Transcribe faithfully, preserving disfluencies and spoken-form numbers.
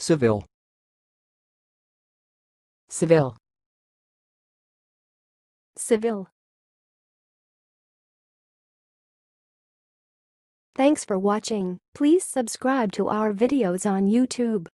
Seville. Seville. Seville. Thanks for watching. Please subscribe to our videos on YouTube.